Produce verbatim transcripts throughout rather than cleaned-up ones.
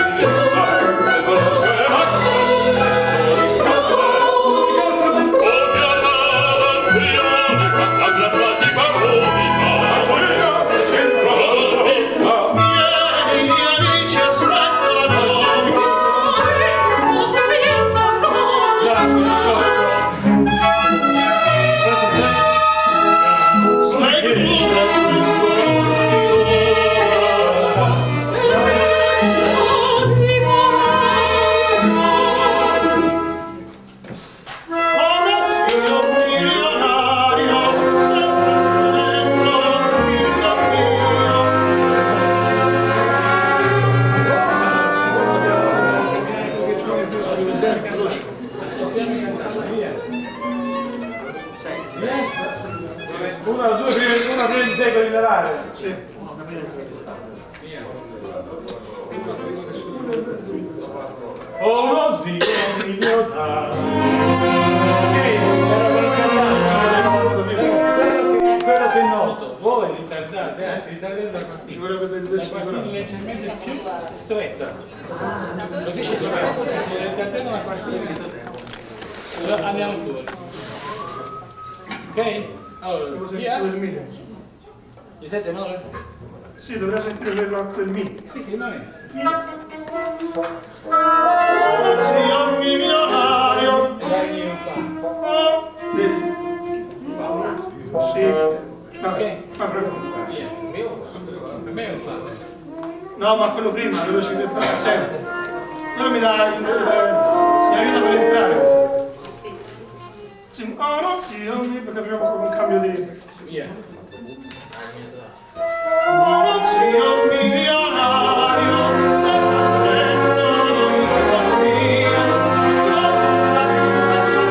Oh no zio mio da che era per cantarci quello che è noto voi ritardate eh? ritardate la partita ci vorrebbe vedere la partita leggermente più stretta così ci troviamo se ritardate una partita allora andiamo fuori ok? Allora via gli siete no? Sì, dovrei sentire quello a quel mi. Sì, sì, non è. Zio milionario. E dai io fa. Vedi? Sì. Ok? Fa proprio. Via. Per me è un fa. No, ma quello prima, dove ci siete a tempo. Quello mi dà il, il, mi aiuta per entrare. Sì. Oh no, zio, perché facciamo un cambio di... Via. Buono zio milionario, se fosse noi bambino, non raccontato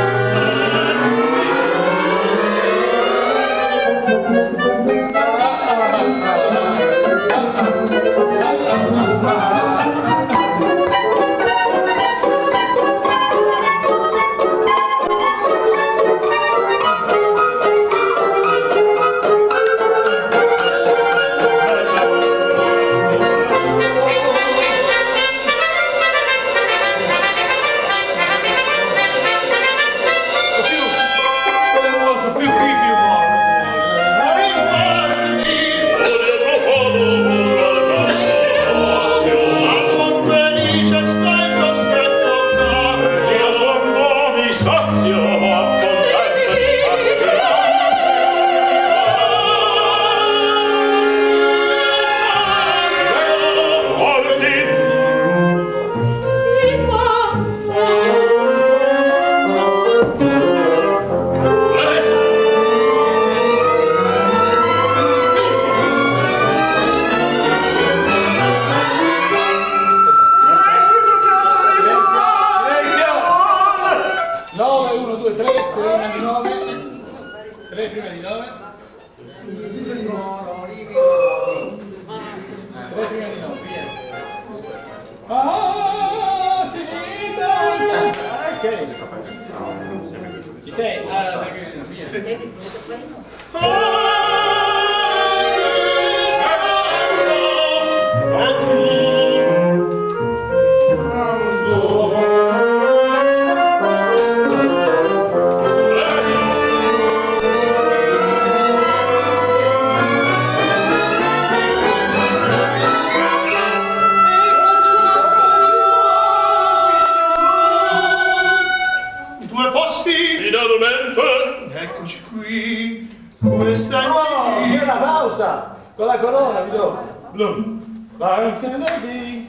Eccoci qui, questa è oh, c'è la pausa con la corona, vi do. Blum. Vai, lady.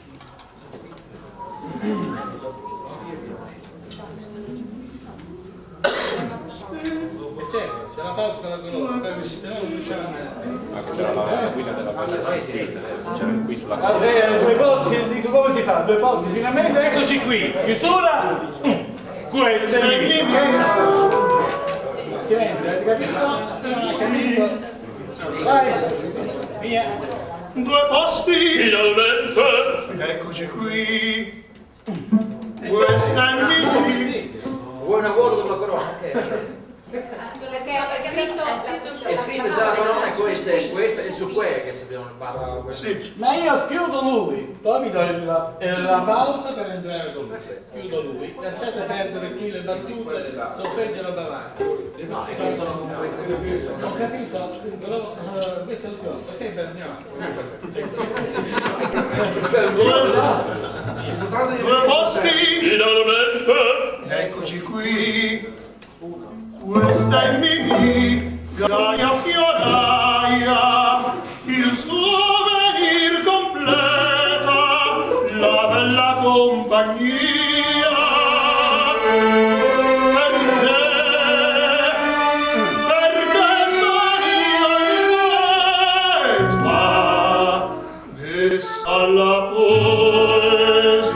E c'è, c'è la pausa con la corona, poi se no non riusciamo a andare. C'era la guida della faccia, c'era qui sulla corona. Allora, due posti, dico come si fa? Due posti finalmente, eccoci qui. Chiusura. Questa è il mio. Silenzio, avete capito? Non ha capito? Vai, via. Due posti. Finalmente. Eccoci qui. Questa è mia. Vuoi una quota dopo la corona? Ok. Perché è scritto, è scritto già la parola e poi c'è questa e su quella che sappiamo il fatto. Sì. Ma io chiudo lui, poi mi do il- la, la pausa per entrare con lui. Chiudo lui, lasciate perdere qui le battute, sorteggiano davanti. No, è che sono con queste Ho capito, però uh, questo è il giorno, ok, fermiamo. Due posti, Finalmente! eccoci qui. Questa è Mimì, Gaia Fioraia, il suo venir completa, la bella compagnia. Perché, perché sono io il poeta, messa alla poesia.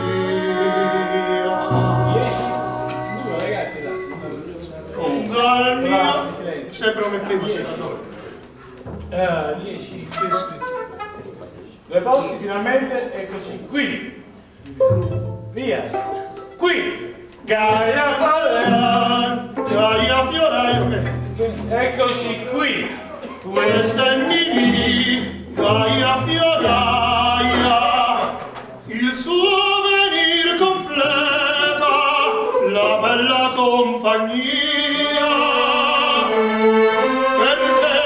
Due ragazzi, dai. Dal mio... Sempre come prima, sì. Eh, dieci. Sì, sì. Due posti finalmente, eccoci qui. Via. Qui. Gaia Fioraia. Gaia Fioraia, ok. Eccoci qui. Questa è Mimì, Gaia Fioraia, il suo venir completa, la bella compagnia. Perché,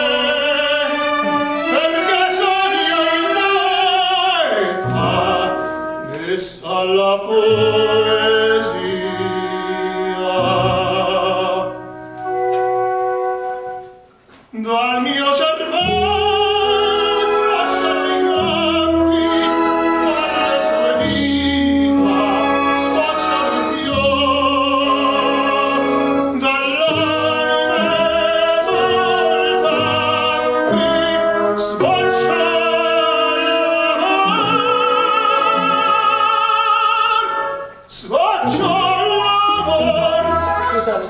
perché sono io il poeta, messa alla poesia. Dal mio cervello sfasciano i canti, dalle sue dita sfasciano i fiori, dall'anima esaltanti sfascia l'amor, sfascia l'amor. Scusate,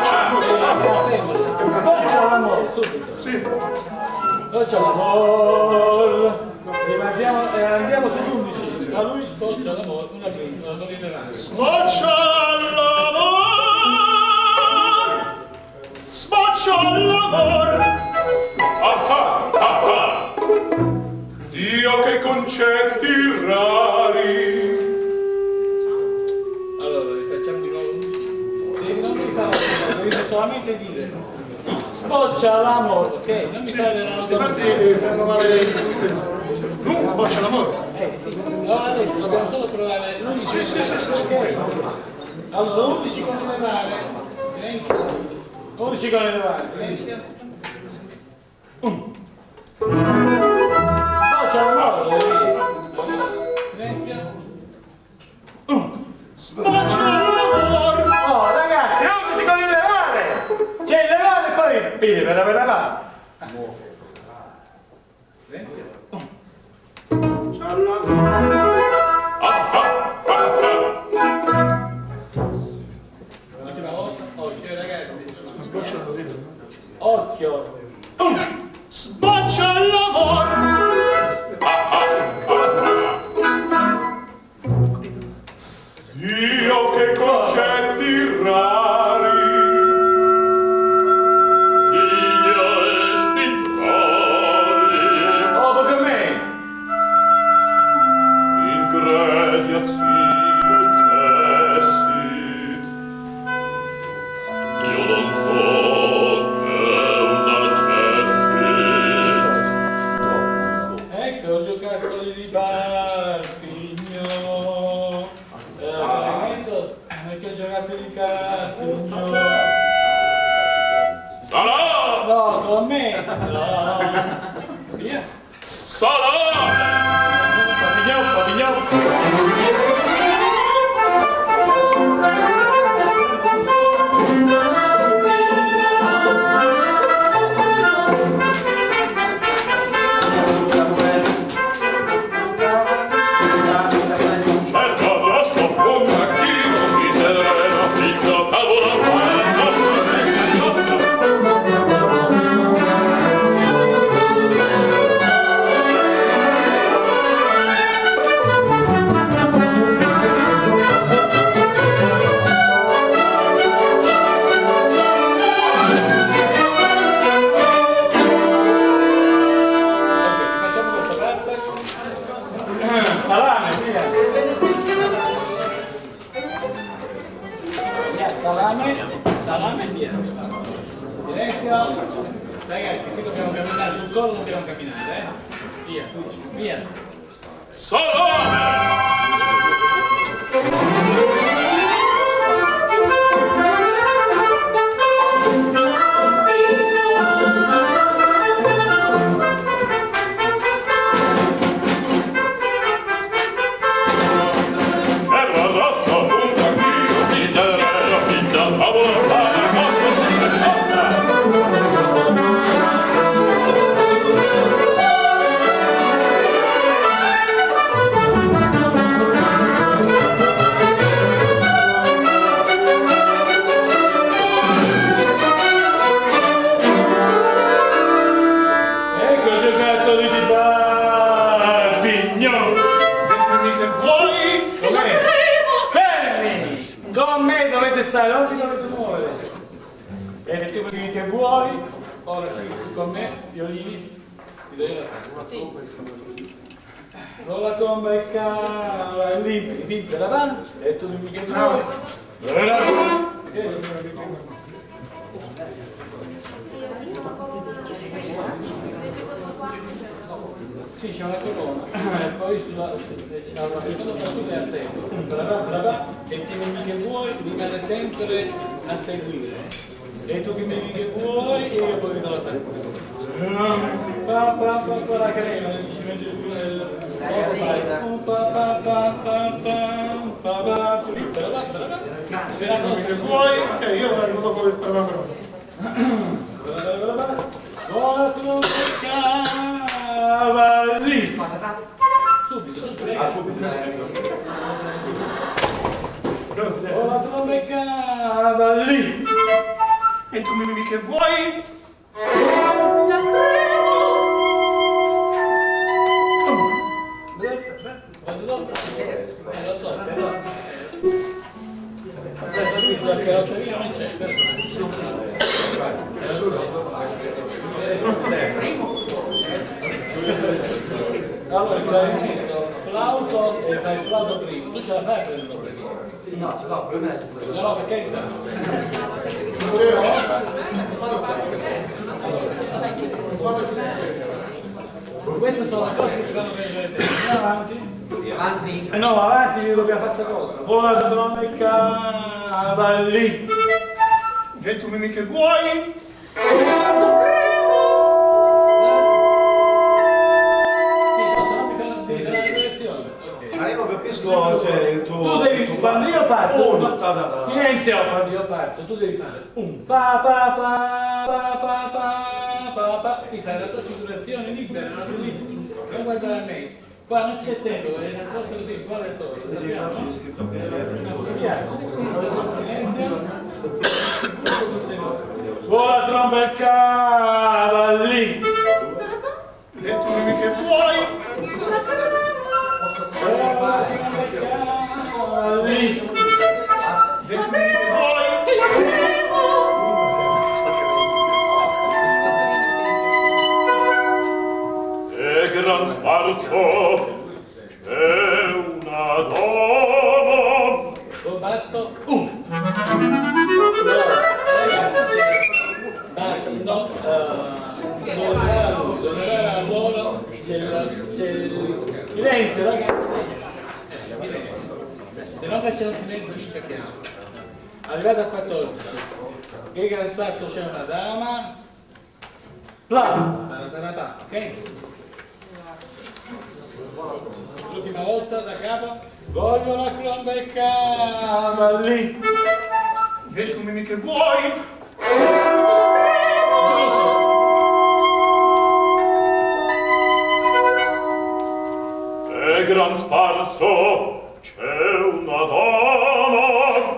sboccia l'amore, subito. Sì. Sboccia l'amore. Rimandiamo, eh, andiamo sull'undici. A lui sboccia l'amore, una prima, non rilevanza. Sboccia l'amor, sboccia l'amor. Ah ah ah ah! Dio che concetti rari! Allora, rifacciamo di nuovo l'undici. Devi non mi fare, devi solamente dire. Sboccia l'amore, ok? Non mi fare la roba. Infatti fanno male. Tu sboccia l'amor. Eh sì, allora adesso dobbiamo solo provare l'undici. Sì, sì, sì, sì, sì. Ok. Allora, undici con le mani. Silenzio. undici con le mani. Silenzio. Un. Sboccia l'amore. Silenzio. Un. Sboccia l'amor. Oh ragazzi, undici con le levare! Cioè le levare e poi pile per la per la mano. Silenzio. Ah ah ah ah! L'ultima volta. Occhio ragazzi. Sboccia l'amor. Occhio. Un. Sboccia l'amor. Ah ah ah ah! Dio che concetti rari! Digno estintori! Oh, proprio me. Ingrediazione cessi. Io non so che una cessi. Ecco, ho giocato di Bartigno. Eh, veramente, perché ho giocato di Cartigno. Sarà! No, con me. No. Via. Sarà! Papignon, papignon. Certo avrò sto buon macchino, mi terreno, picco, tavola, salame, salame e via. Silenzio. Ragazzi, qui dobbiamo camminare sul collo, dobbiamo camminare, eh? Via, via. Salame! Non ti dovete muovere. Bene, tu quelli che vuoi, ora qui con me, violini, ti do io la tromba. Con la tromba e cava, limpi, pinza la mano, e tu dimmi che vuoi. Sì, c'è una colonna, e poi sulla, c'è una seconda battuta e a terza. Brava, brava, e ti dimmi che vuoi, rimane sempre a seguire. E tu che mi dici che vuoi, e io poi vi do la testa. Pa pa pa pa la crema, ci metti il pa pa pa pa pa pa se la cosa che vuoi, ok, io vengo dopo il paragone. Buona tua cavalli! Subito, subito. Ah, subito. Buona tua cavalli! E tu mi dici che vuoi? La cremo! Eh, lo so, però... Adesso qui la carotteria non c'è, però... Allora, fai il flauto e fai il flauto prima. Tu ce la fai a prenderlo prima? Sì, no, ce l'ho, prima No, no, perché sta? Queste sono le cose che si fanno prendere te. Avanti. Avanti. Eh no, avanti, dobbiamo fare questa cosa. Buona tromba e cavalli. E tu mi che vuoi? Ma io non capisco, cioè, il tuo... Tu devi, tuo quando io parto, un, un, ta, ta, ta. silenzio, quando io parto, tu devi fare un pa pa pa pa pa pa pa pa, ti fai la tua figurazione libera, non guardare a me. Qua non c'è tempo, è una cosa così, fuori e torno. Sì, infatti c'è scritto silenzio. Buona tromba e cavalli. E tu mi che vuoi? Cavalli. E tu mi che vuoi? E gran sfarzo c'è una donna. Combatto un. Ragazzi, no, non era lui, non era loro, c'è il silenzio, ragazzi. Se non facciamo silenzio ci cerchiamo. Arrivato a quattordici. Che gran spazio c'è una dama. Bla! Ok? L'ultima volta da capo. Voglio la tromba e cavalli. E tu mi che vuoi? E gran sfarzo c'è una donna.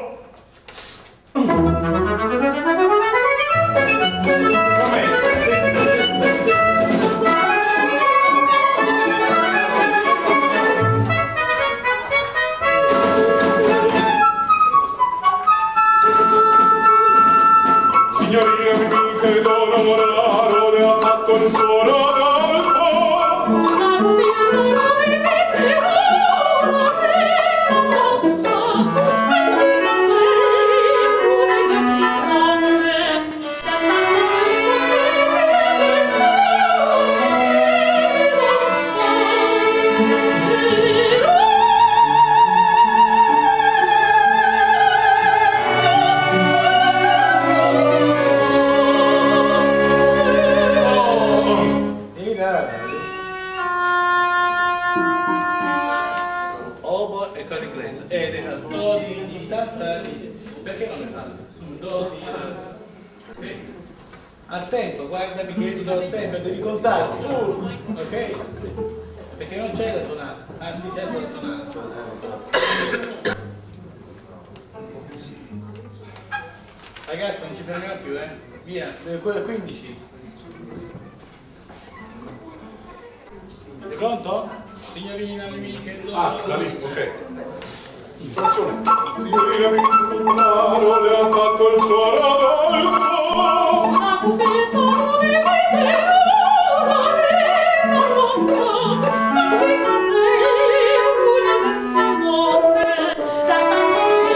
Signorina mi dica che dono amoraro le ha fatto il suo Rodolfo. Una ed esatto, di, di tartari, perché non le fate? Un, due, ok? Al tempo, guardami che io ti do il tempo, devi contare, uh, ok? Perché non c'è la sonata, anzi c'è la sonata. Ragazzi, non ci fermiamo più, eh? Via, quello quindici. Sei pronto? Signorina Michele. Ah, da lì, ok. Situazione. Signorina Michele le ha fatto il suo Rodolfo. Una cuffetta non mi piace rosa, non monta, con quei capelli, una mezzanotte, da tanto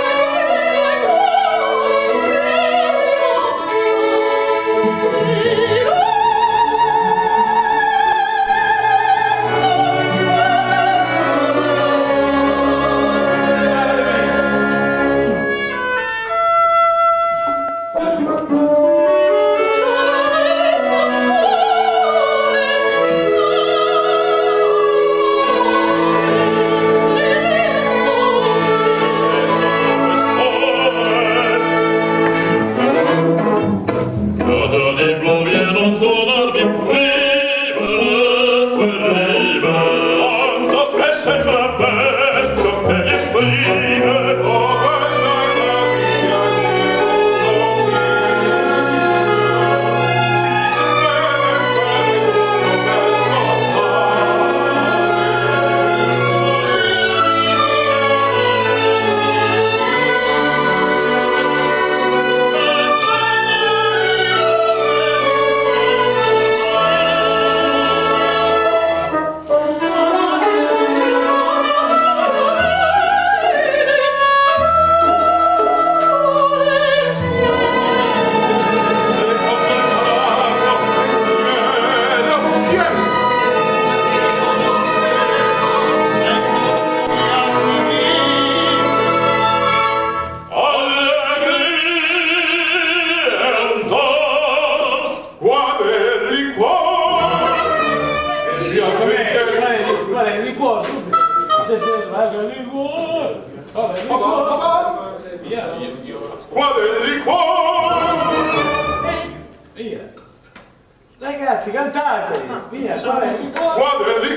Ragazzi, cantate! Via, qual è il liquore? Qual è il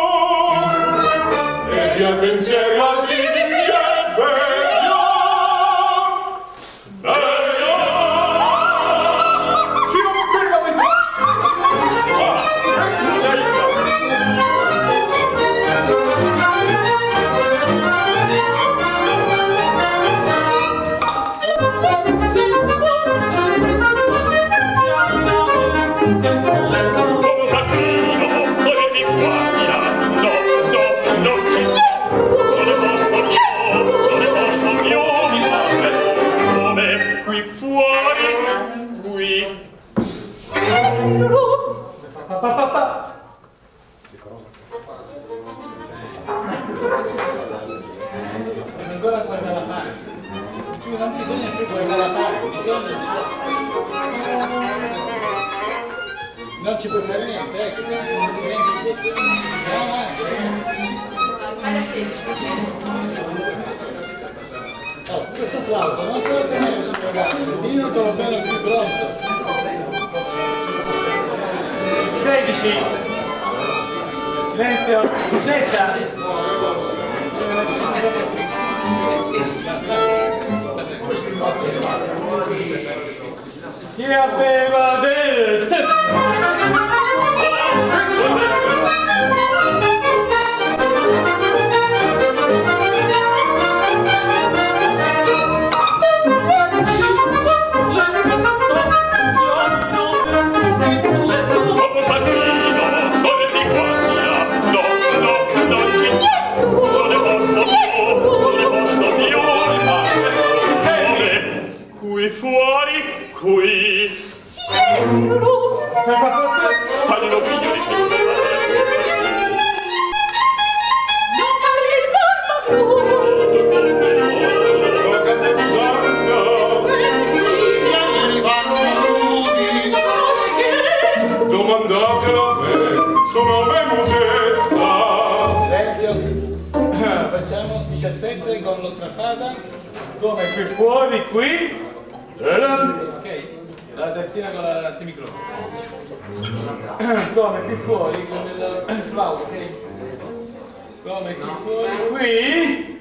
liquore? E via pensiero al di via, veglio! Veglio! Ci ho appena detto! Ah, adesso sei ancora guardare la parte, non bisogna più guardare la parte, bisogna non ci puoi fare niente, ecco, se non ci niente, oh, questo flauto, non te lo tenere sul ragazzo, Dino te lo bene più pronto. sedici, silenzio, Giusetta. Chi aveva del fuori qui. Sì. facciamo diciassette con lo straffata, come qui fuori, qui, ok, la terzina con la semicrono, come qui fuori con il flauto, ok, come qui fuori, qui,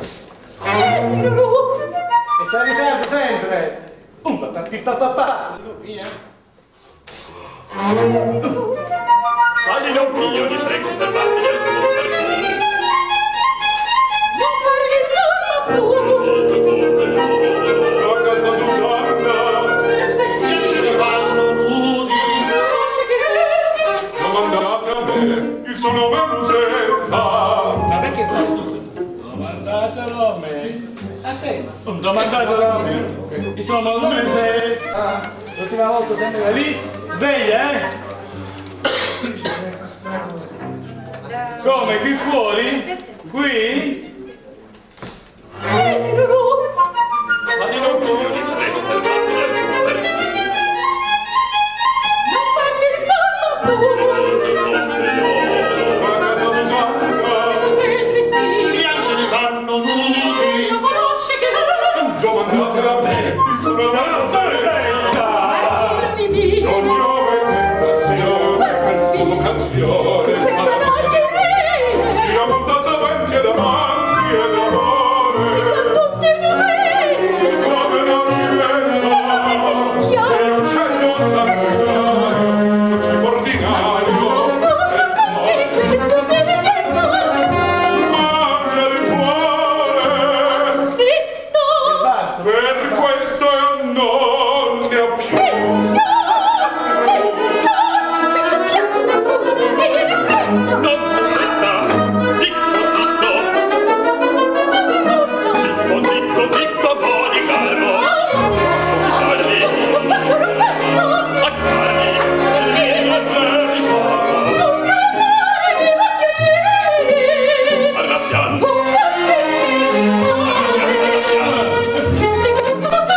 e sta in ritardo sempre, un pa pa pa pa pa, via. Tali non piglio, ti prego, osservate del tuo perfumo. Non farmi il giorno blu. Tocca sta Susanna, Vestiti Ce ne vanno nudi. domandate a me, io sono Manusetta. Ma perché stai su? Domandatelo a me. A te. Domandatelo a me. Io sono Manusetta. L'ultima volta sempre da lì. Sveglia, eh? Come qui fuori? Qui? Tali non piglio, ti prego, osservate del tuo perfumo. Non farmi il giorno blu. Tocca sta Susanna, Ben vestiti. Via ce ne vanno nudi. Non conosci che domandate a me, io sono Manusetta. Martino mi dice. Non nome tentazione, per vocazione, Questo non ti ride. tira molta saventi ed amanti ed amore. Tutti di me. Come non ci pensa, è un cielo sanguinario, sul cibo ordinario, Questo che mi mangia il cuore, Aspetto. Basta. per questo io non ne ho più. Questo pianto da punta di rifletto. Non senta, zitto, zitto, Non si porta. zitto, zitto, zitto, po' di garbo, Non si porta. Un petto, un petto. a carni, Non cantare mi va piacere. arrabbiando, Un caffè. Non si porta.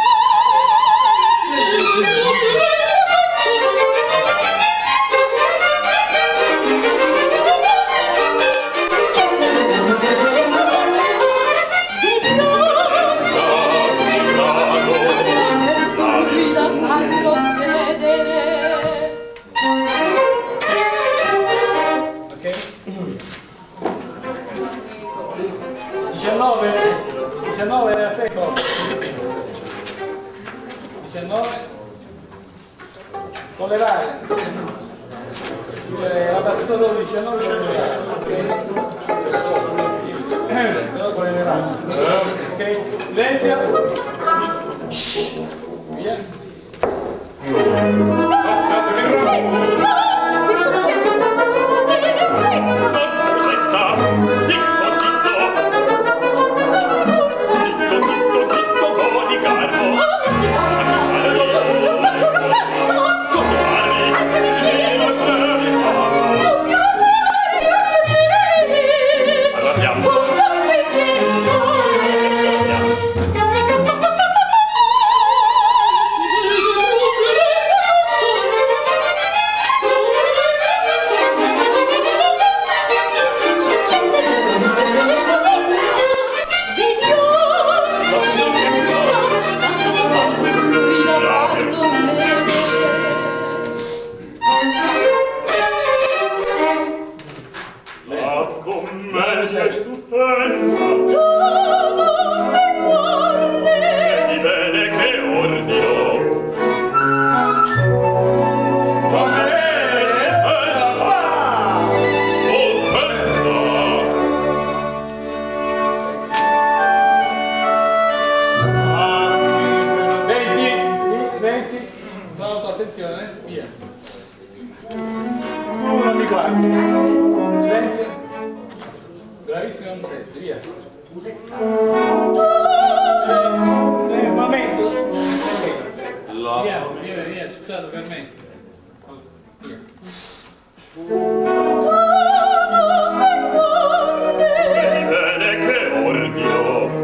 Ok? diciannove. diciannove a te come? diciannove. Con le varie. Cioè, la battuta dopo diciannove con le varie. Ok? Eh, però con le varie. Ok? Silenzio. Shh. Via. passatevi il ramo, Questo pianto da punta di rifletto. non senta, zitto, zitto, Non si porta. zitto, zitto, zitto, po' di garbo, Non si porta. Un petto, un petto. come parli, Anche mi viene. Non cantare mi va piacere. arrabbiando, Tutto quel che mi vuole. Non si porta. la commedia è stupenda, di bene che ordino. Va bene, bella, va! Stupenda! venti, venti, flauto, attenzione, via. Tu non mi guardi. Silenzio. Bravissimo, non senti, via. Eh, un momento. Via, via, via, scusate per me. Via. Di bene che ordino.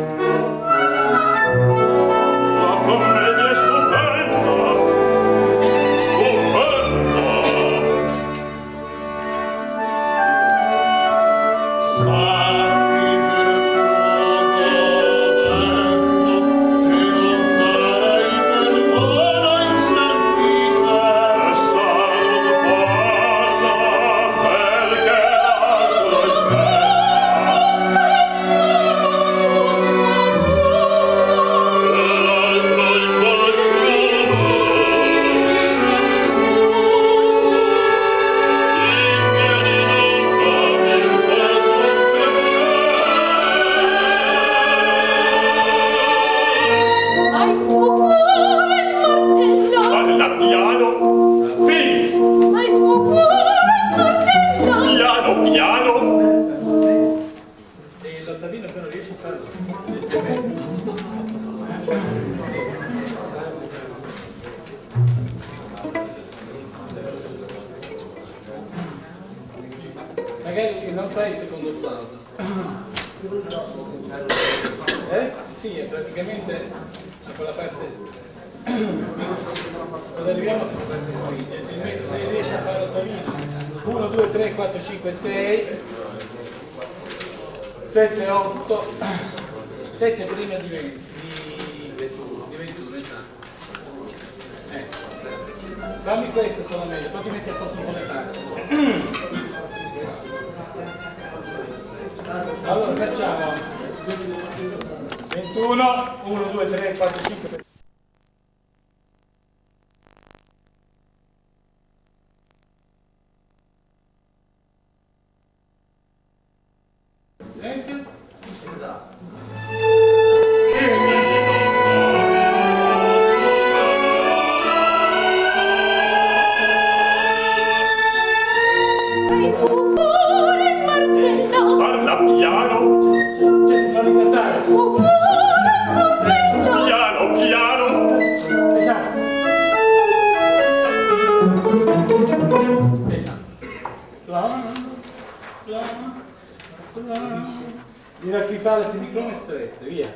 La commedia è stupenda, stupenda. Sappi fai il secondo flauto? Eh? Sì, è praticamente c'è quella parte. Quando arriviamo a questa parte qui, gentilmente, se riesci a fare la tua vita. uno, due, tre, quattro, cinque, sei, sette, otto, sette prima di venti, di ventuno, esatto. Eh, fammi questo solamente, poi ti metti a posto con le parti. Allora facciamo ventuno, uno, due, tre, quattro, cinque. Silenzio. Parla piano, Non incantate. piano, piano. Esatto. Esatto. Piano, piano, piano. Dirà chi fa le semicrome strette, via.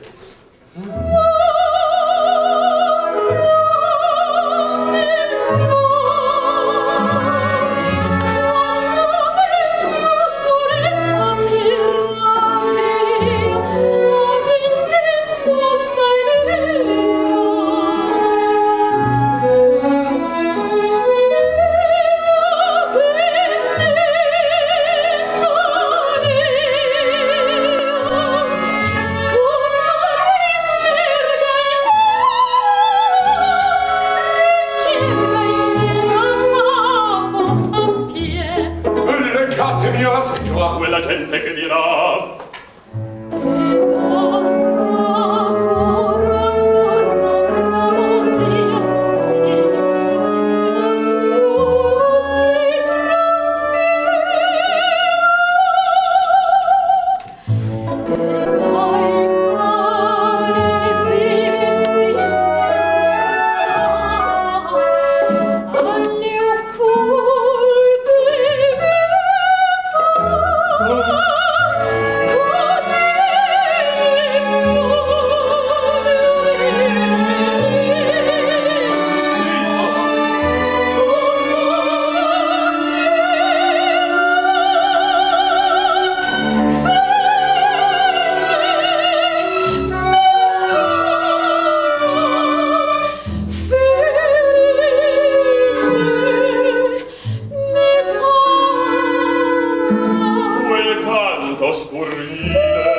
Legatemi alla seggiola a quella gente che dirà. Quel canto scurrile